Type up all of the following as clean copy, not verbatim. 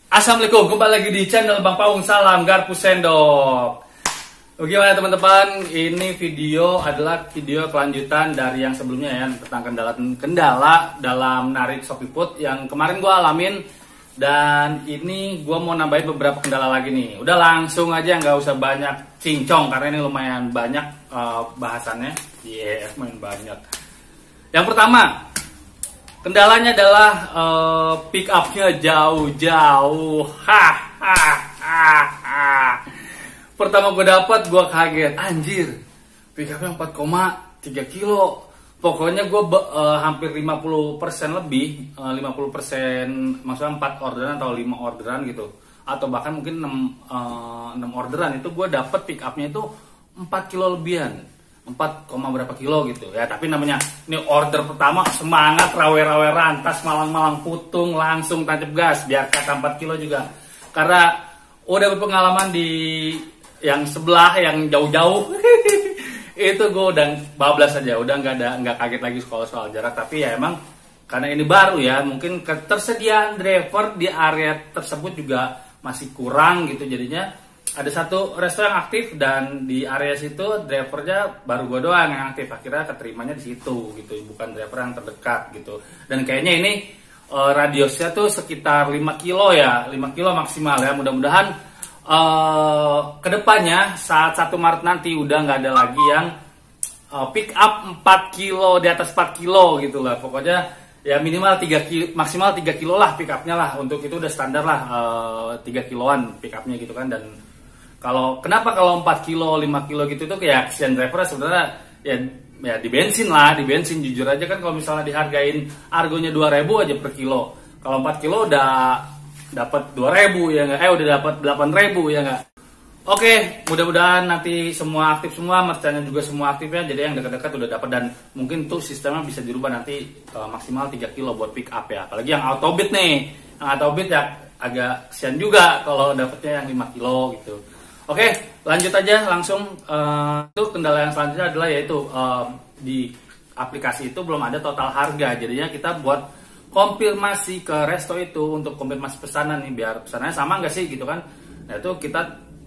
Assalamualaikum, kembali lagi di channel Bang Paung. Salam garpu sendok. Bagaimana teman-teman? Ini video adalah video kelanjutan dari yang sebelumnya ya, tentang kendala dalam narik Shopee Food yang kemarin gue alamin. Dan ini gue mau nambahin beberapa kendala lagi nih. Udah langsung aja, nggak usah banyak cincong karena ini lumayan banyak bahasannya. Lumayan banyak. Yang pertama, kendalanya adalah pick up-nya jauh-jauh. Pertama gue dapat, gue kaget. Anjir, pick up-nya 4,3 kilo. Pokoknya gue hampir 50% lebih. 50% maksudnya 4 orderan atau 5 orderan gitu. Atau bahkan mungkin 6 orderan. Itu gue dapat pick up-nya itu 4 kilo lebihan. 4, berapa kilo gitu ya, tapi namanya ini order pertama, semangat, rawe-rawe rantas, malang-malang putung, langsung tancap gas biar kata 4 kilo juga, karena udah berpengalaman di yang sebelah yang jauh-jauh. Itu gue udah bablas aja, udah nggak kaget lagi soal jarak. Tapi ya emang karena ini baru ya, mungkin ketersediaan driver di area tersebut juga masih kurang gitu, jadinya ada satu resto yang aktif dan di area situ drivernya baru gue doang yang aktif. Akhirnya keterimanya di situ gitu, bukan driver yang terdekat gitu. Dan kayaknya ini radiusnya tuh sekitar 5 kilo ya, 5 kilo maksimal ya. Mudah-mudahan kedepannya saat 1 Maret nanti udah nggak ada lagi yang pick up 4 kilo, di atas 4 kilo gitu lah. Pokoknya ya minimal 3 kilo, maksimal 3 kilo lah pick upnya lah. Untuk itu udah standar lah 3 kiloan pick upnya gitu kan. Dan kenapa kalau 4 kilo, 5 kilo gitu itu kayak kesian driver sebenarnya ya di bensin lah, di bensin jujur aja kan. Kalau misalnya dihargain argonya 2.000 aja per kilo, kalau 4 kilo udah dapat 2.000 ya nggak? Udah dapat 8.000 ya nggak? Oke, mudah-mudahan nanti semua aktif semua, merchantnya juga semua aktif ya. Jadi yang dekat-dekat udah dapat, dan mungkin tuh sistemnya bisa dirubah nanti maksimal 3 kilo buat pick up ya. Apalagi yang autobit nih, yang autobit ya agak kesian juga kalau dapetnya yang 5 kilo gitu. Oke, lanjut aja langsung. Itu kendala yang selanjutnya adalah yaitu di aplikasi itu belum ada total harga. Jadinya kita buat konfirmasi ke resto itu untuk konfirmasi pesanan nih, biar pesanannya sama nggak sih gitu kan. Nah itu kita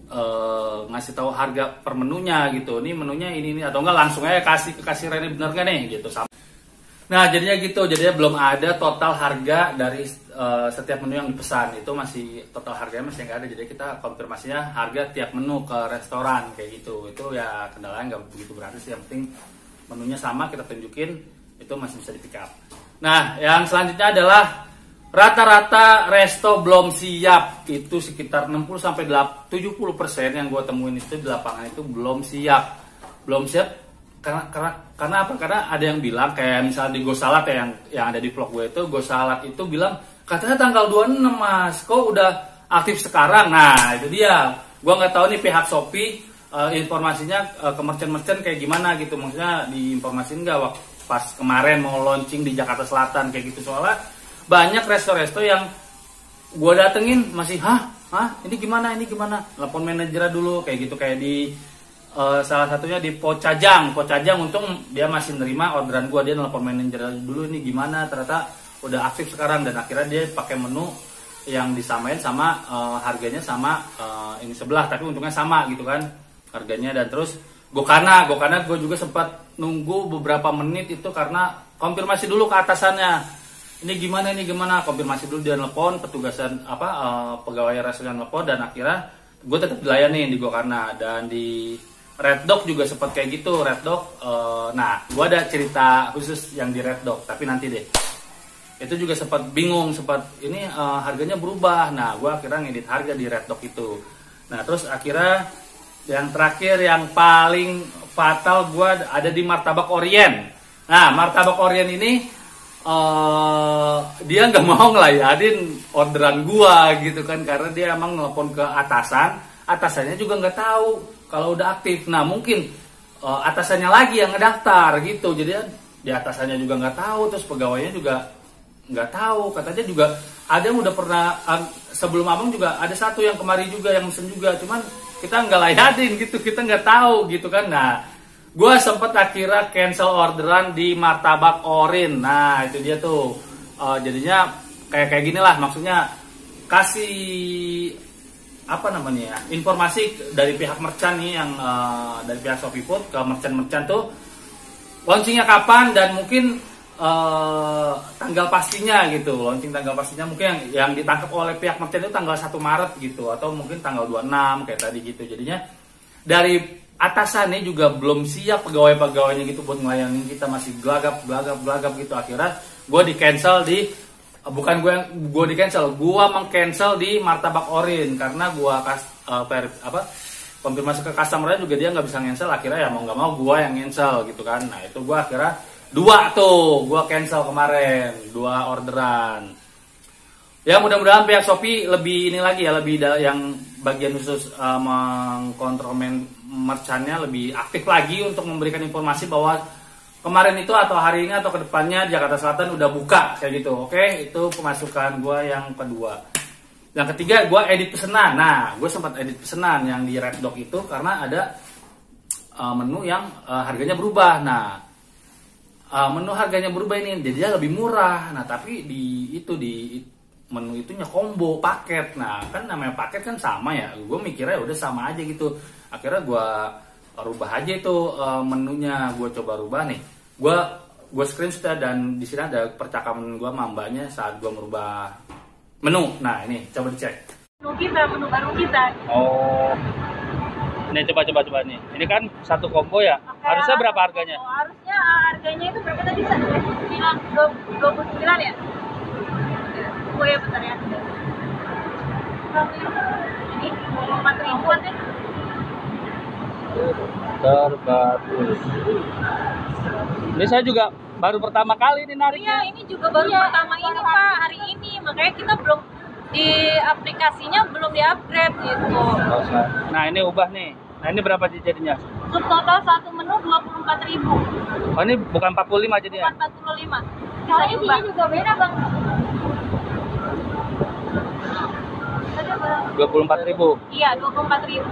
ngasih tahu harga per menunya gitu. Ini menunya ini atau enggak langsung aja kasih ke kasirnya, ini bener nggak nih gitu. Nah jadinya gitu, jadinya belum ada total harga dari setiap menu yang dipesan. Itu masih total harganya masih nggak ada. Jadi kita konfirmasinya harga tiap menu ke restoran kayak gitu. Itu ya kendalanya nggak begitu berarti sih. Yang penting menunya sama kita tunjukin, itu masih bisa di pick up. Nah yang selanjutnya adalah rata-rata resto belum siap. Itu sekitar 60-70% yang gue temuin itu di lapangan itu belum siap. Belum siap karena apa? Karena ada yang bilang kayak misalnya di GoSalad ya, yang ada di vlog gue itu, GoSalad itu bilang katanya tanggal 26 mas, kok udah aktif sekarang. Nah itu dia, gue nggak tahu nih pihak Shopee informasinya ke merchant kayak gimana gitu. Maksudnya diinformasiin nggak waktu pas kemarin mau launching di Jakarta Selatan kayak gitu. Soalnya banyak resto-resto yang gue datengin masih ini gimana telepon manajernya dulu kayak gitu. Kayak di salah satunya di Pocajang untung dia masih nerima orderan gue, dia nelpon manajer dulu ini gimana, ternyata udah aktif sekarang. Dan akhirnya dia pakai menu yang disamain sama harganya sama ini sebelah, tapi untungnya sama gitu kan harganya. Dan terus Gokana gue juga sempat nunggu beberapa menit itu karena konfirmasi dulu ke atasannya, ini gimana, konfirmasi dulu. Dia nelpon petugasan pegawai restoran nelpon, dan akhirnya gue tetap dilayani di Gokana. Dan di Red Dog juga sempat kayak gitu. Red Dog, nah gue ada cerita khusus yang di Red Dog, tapi nanti deh. Itu juga sempat bingung, ini harganya berubah. Nah gue akhirnya ngedit harga di Red Dog itu. Nah terus akhirnya yang terakhir yang paling fatal gue ada di Martabak Orient. Nah Martabak Orient ini dia nggak mau ngelayanin orderan gue gitu kan, karena dia emang nelpon ke atasannya juga nggak tahu kalau udah aktif. Nah mungkin atasannya lagi yang ngedaftar gitu, jadi di atasannya juga nggak tahu, terus pegawainya juga nggak tahu. Katanya juga ada yang udah pernah sebelum abang juga ada satu yang kemari juga yang mesen juga, cuman kita nggak layanin gitu, kita nggak tahu gitu kan. Nah gue sempet akhirnya cancel orderan di Martabak Orin. Nah itu dia tuh jadinya kayak gini lah, maksudnya kasih apa namanya ya, informasi dari pihak merchant nih yang dari pihak ShopeeFood ke merchant tuh launchingnya kapan dan mungkin tanggal pastinya gitu. Launching tanggal pastinya mungkin yang ditangkap oleh pihak merchant itu tanggal 1 Maret gitu atau mungkin tanggal 26 kayak tadi gitu. Jadinya dari atasannya juga belum siap pegawai-pegawainya gitu buat ngelayanin kita, masih gelagap gitu. Akhirnya gue di cancel di gue di cancel, gue meng-cancel di Martabak Orin karena gue konfirmasi ke customer juga dia nggak bisa cancel. Akhirnya ya mau nggak mau gue yang cancel gitu kan. Nah itu gue akhirnya 2 tuh gue cancel kemarin, 2 orderan. Ya mudah-mudahan pihak Shopee lebih ini lagi ya, lebih yang bagian khusus mengkontrol merchantnya lebih aktif lagi untuk memberikan informasi bahwa kemarin itu atau hari ini atau kedepannya Jakarta Selatan udah buka kayak gitu. Oke, itu pemasukan gue yang kedua. Yang ketiga gue edit pesanan. Nah, gue sempat edit pesanan yang di Red Dog itu karena ada menu yang harganya berubah. Nah, menu harganya berubah ini jadi dia lebih murah. Nah, tapi di menu itunya combo paket. Nah, kan namanya paket kan sama ya. Gue mikirnya udah sama aja gitu. Akhirnya gue rubah aja itu menunya. Gue coba rubah nih. Gue screenshot dan di sini ada percakapan gue sama mbaknya saat gue merubah menu. Nah, ini coba dicek. Menu baru kita. Oh. Ini coba nih. Ini kan satu combo ya. Oke, harusnya berapa harganya? Harusnya harganya itu berapa tadi? 29 ya? Oh ya bentar ya. Ini 4 ribuan deh. Terbagus. Ini saya juga baru pertama kali ini nariknya. Iya, ini juga baru pertama ini Pak, hari ini. Makanya kita belum di aplikasinya belum di-upgrade gitu. Nah, ini ubah nih. Nah, ini berapa jadinya? Subtotal satu menu 24.000. Oh, ini bukan 45 jadinya? Bukan 45. Bisa diubah. Ini juga beda, Bang. 24.000. Iya, 24.000.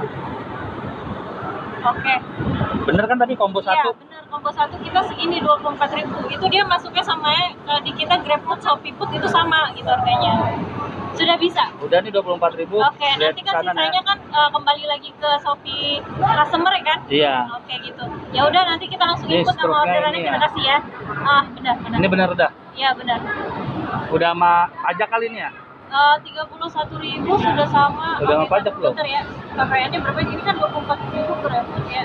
Oke. Bener kan tadi combo 1? Iya, bener. Combo 1 kita segini 24.000. Itu dia masuknya sama di kita GrabFood, ShopeeFood itu sama gitu harganya. Sudah bisa? Udah nih 24.000. Oke, nanti kan sisanya kan kembali lagi ke Shopee customer ya kan? Iya. Oke gitu. Ya udah nanti kita langsung input sama orderannya kita kasih ya. Benar. Ini benar udah? Iya benar. Udah sama pajak kali ini ya? 31.000 sudah sama. Udah sama pajak belum? Bentar ya. KPN-nya berapa? Ini kan 24.000 per effort ya.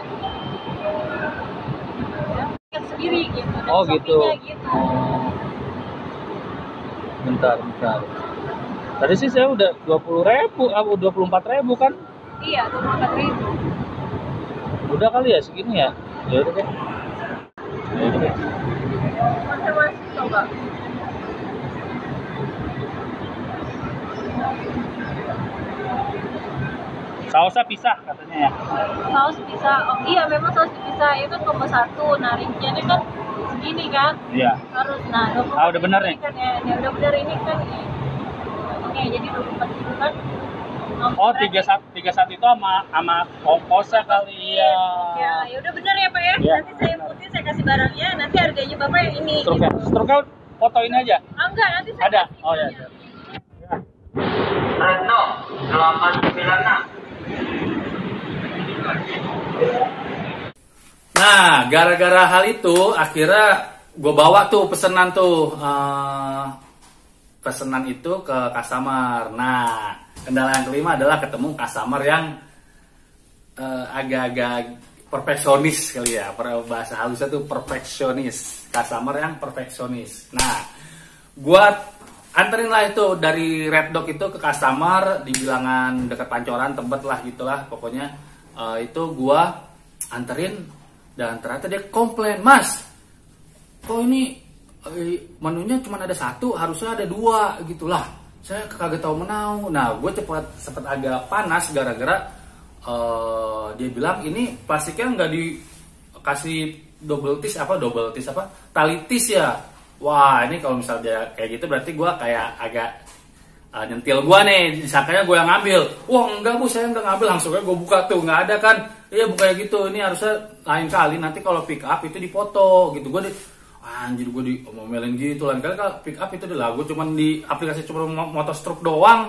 Ya, sendiri gitu. Dan oh gitu. gitu. Bentar. Tadi sih saya udah 20.000, 24.000 kan? Iya, 24.000. Udah kali ya segini ya? Ya udah deh. Konfirmasi coba. Sausnya pisah katanya ya? Saus bisa, oh iya memang saus bisa. Itu kan combo 1, nah rinciannya kan segini kan? Iya. Harus, nah 24 udah bener nih? Kan, ya udah bener ini kan. Oke, jadi 24.000 kan. Oh, 31 itu sama ongkosnya kali ya. Ya udah bener ya Pak ya. Ya. Nanti saya inputin, saya kasih barangnya, nanti harganya Bapak yang ini. Struknya fotoin aja. Enggak, nanti saya ada. kasih Oh ya. Retno 896. Nah, gara-gara hal itu akhirnya gue bawa tuh pesanan itu ke customer. Nah, kendala yang kelima adalah ketemu customer yang agak-agak perfeksionis kali ya, bahasa halusnya tuh perfeksionis, customer yang perfeksionis. Nah, gue anterin lah itu dari Red Dog itu ke customer di bilangan dekat Pancoran, Tebet lah gitulah pokoknya. Itu gua anterin dan ternyata dia komplain, Mas, kok ini menunya cuma ada 1, harusnya ada 2 gitulah. Saya kagak tahu menau. Nah, gue cepet agak panas gara-gara dia bilang ini plastiknya nggak dikasih talitis ya. Wah, ini kalau misalnya kayak gitu berarti gue kayak agak nyentil gue nih, disangkanya gue yang ngambil. Wah enggak Bu, saya nggak ngambil. Langsungnya gue buka tuh, nggak ada kan. Iya buka gitu, ini harusnya lain kali nanti kalau pick up itu dipoto gitu. Gue anjir, gue diomelin gitu. Lain kali kalau pick up itu lah, gue cuman di aplikasi cuma motor stroke doang.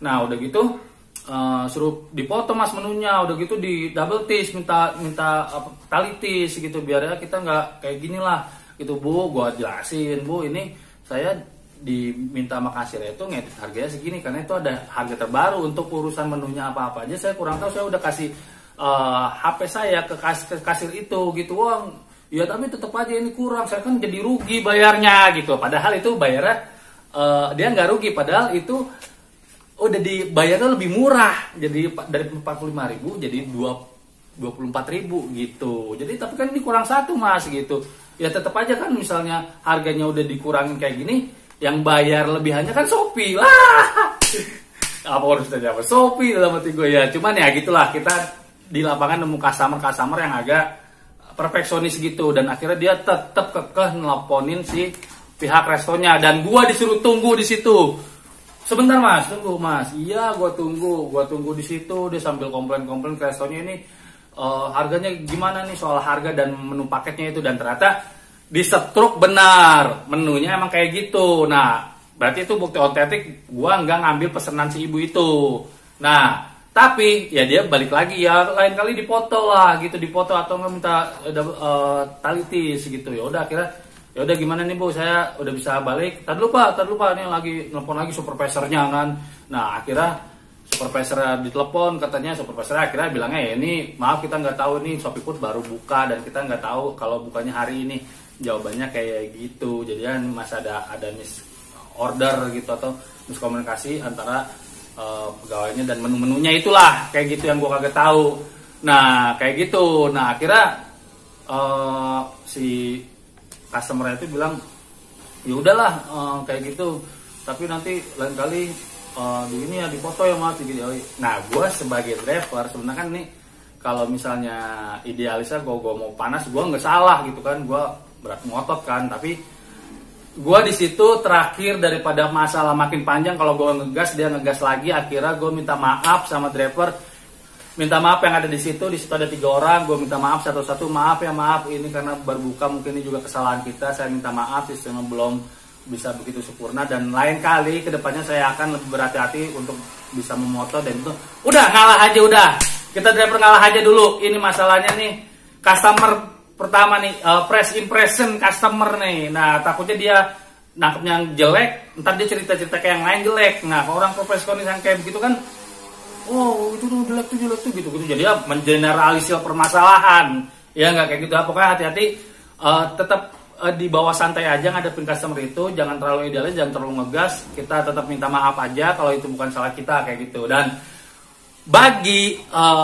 Nah udah gitu suruh dipoto mas menunya, udah gitu di double tis, minta tali tis gitu biar ya kita nggak kayak gini lah gitu Bu. Gua jelasin Bu, ini saya diminta sama kasirnya itu ngedit harganya segini karena itu ada harga terbaru untuk urusan menunya apa-apa aja saya kurang tahu, saya udah kasih HP saya ke kasir itu gitu. Wah ya tapi tetap aja ini kurang, saya kan jadi rugi bayarnya gitu. Padahal itu bayarnya dia nggak rugi, padahal itu udah dibayarnya lebih murah, jadi dari 45.000 jadi 24.000 gitu. Jadi tapi kan ini kurang satu mas gitu. Ya tetap aja kan misalnya harganya udah dikurangin kayak gini, yang bayar lebihannya kan Shopee lah. Apa harus tanya apa Shopee dalam hati gue ya. Cuman ya gitulah, kita di lapangan nemu customer yang agak perfeksionis gitu, dan akhirnya dia tetap kekeh nelponin si pihak restonya dan gua disuruh tunggu di situ. Sebentar mas, tunggu mas. Iya gua tunggu di situ. Dia sambil komplain ke restonya ini harganya gimana nih soal harga dan menu paketnya itu, dan ternyata di setruk benar menunya emang kayak gitu. Nah berarti itu bukti otentik gua nggak ngambil pesanan si ibu itu. Nah tapi ya dia balik lagi ya lain kali dipoto lah gitu, dipoto atau nggak minta tali tis gitu. Ya udah akhirnya ya udah gimana nih Bu, saya udah bisa balik. Tadi lupa ini lagi nelpon lagi supervisornya kan. Nah akhirnya supervisor ditelepon, katanya supervisor akhirnya bilangnya ya ini maaf kita nggak tahu nih Shopee Food baru buka dan kita nggak tahu kalau bukanya hari ini. Jawabannya kayak gitu. Jadi kan masih ada miss order gitu atau miskomunikasi antara pegawainya dan menu-menunya itulah kayak gitu yang gua kagak tahu. Nah kayak gitu. Nah akhirnya si customer itu bilang ya udahlah kayak gitu, tapi nanti lain kali begini ya dipoto ya mas gitu. Nah gue sebagai driver sebenarnya kan nih kalau misalnya idealisnya gue mau panas gue nggak salah gitu kan, gue berat ngotot kan, tapi gue di situ terakhir daripada masalah makin panjang. Kalau gue ngegas dia ngegas lagi, akhirnya gue minta maaf sama driver, minta maaf yang ada di situ ada 3 orang, gue minta maaf satu-satu, maaf ini karena berbuka mungkin ini juga kesalahan kita, saya minta maaf sistemnya belum bisa begitu sempurna dan lain kali kedepannya saya akan lebih berhati-hati untuk bisa memoto. Dan itu udah ngalah aja, udah kita driver ngalah aja dulu. Ini masalahnya nih customer pertama nih, first impression customer nih. Nah takutnya dia nangkepnya yang jelek, ntar dia cerita-cerita kayak yang lain jelek. Nah orang profesional yang kayak begitu kan, oh itu tuh jelek tuh gitu. Jadi ya mengeneralisir permasalahan. Ya nggak kayak gitu. Pokoknya hati-hati, tetap di bawah santai aja ngadepin customer itu. Jangan terlalu idealis, jangan terlalu ngegas. Kita tetap minta maaf aja kalau itu bukan salah kita kayak gitu. Dan bagi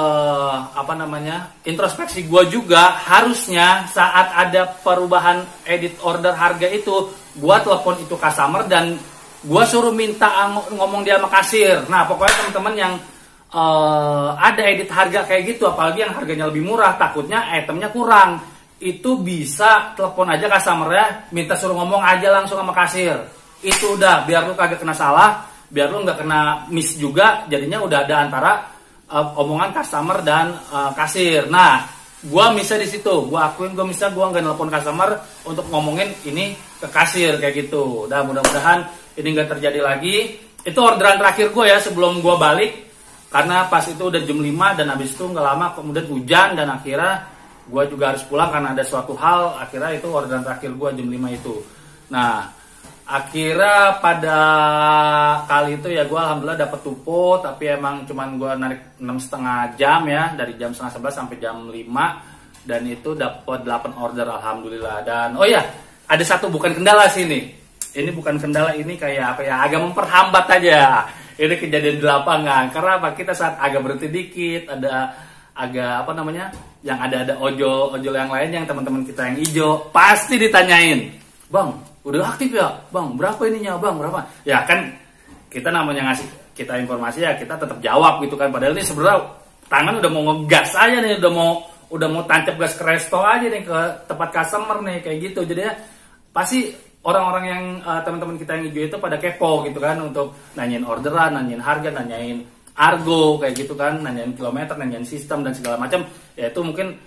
introspeksi gue juga, harusnya saat ada perubahan edit order harga itu, gue telepon itu customer dan gue suruh minta ngomong dia sama kasir. Nah pokoknya teman-teman yang ada edit harga kayak gitu, apalagi yang harganya lebih murah, takutnya itemnya kurang, itu bisa telepon aja customernya, minta suruh ngomong aja langsung sama kasir. Itu udah, biar lu kagak kena salah, biar lu nggak kena miss juga. Jadinya udah ada antara omongan customer dan kasir. Nah gua bisa di situ, gua akuin gua bisa, gua nggak nelpon customer untuk ngomongin ini ke kasir kayak gitu. Dan mudah-mudahan ini nggak terjadi lagi. Itu orderan terakhir gue ya sebelum gua balik, karena pas itu udah jam 5 dan habis itu nggak lama kemudian hujan dan akhirnya gue juga harus pulang karena ada suatu hal. Akhirnya itu orderan terakhir gue jam 5 itu. Nah akhirnya pada kali itu ya gue alhamdulillah dapet tupo, tapi emang cuman gue narik 6,5 jam ya, dari jam setengah 11 sampai jam 5, dan itu dapet 8 order alhamdulillah. Dan oh ya ada satu bukan kendala sini, ini bukan kendala, ini kayak apa ya, agak memperhambat aja. Ini kejadian di lapangan karena apa, kita saat agak berhenti dikit, ada agak apa namanya, yang ada ojol yang lain, yang teman-teman kita yang hijau pasti ditanyain, bang udah aktif ya bang, berapa ininya bang, berapa ya. Kan kita namanya ngasih kita informasi ya kita tetap jawab gitu kan, padahal ini sebenarnya tangan udah mau ngegas aja nih, udah mau tancap gas ke resto aja nih, ke tempat customer nih kayak gitu. Jadinya pasti orang-orang yang teman-teman kita yang hijau itu pada kepo gitu kan, untuk nanyain orderan, nanyain harga, nanyain argo kayak gitu kan, nanyain kilometer, nanyain sistem dan segala macam. Ya itu mungkin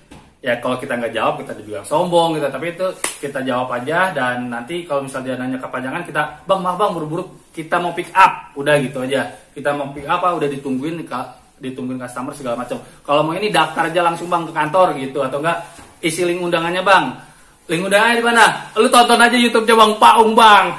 Ya kalau kita nggak jawab kita dibilang sombong gitu, tapi itu kita jawab aja. Dan nanti kalau misalnya dia nanya kepanjangan, kita bang maaf bang buru-buru kita mau pick up, udah gitu aja. Kita mau pick up udah ditungguin customer segala macam. Kalau mau ini daftar aja langsung bang ke kantor gitu, atau enggak isi link undangannya bang. Link undangannya di mana? Lu tonton aja YouTube-nya Bang Paung bang.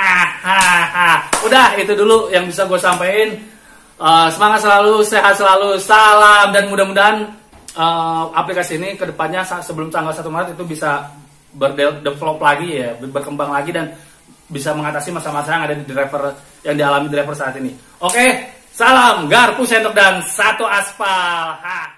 Udah itu dulu yang bisa gue sampaikan. Semangat selalu, sehat selalu, salam, dan mudah-mudahan aplikasi ini kedepannya sebelum tanggal 1 Maret itu bisa berdevelop lagi ya, berkembang lagi dan bisa mengatasi masalah-masalah yang ada di driver, yang dialami driver saat ini. Oke, salam garpu sendok dan satu aspal.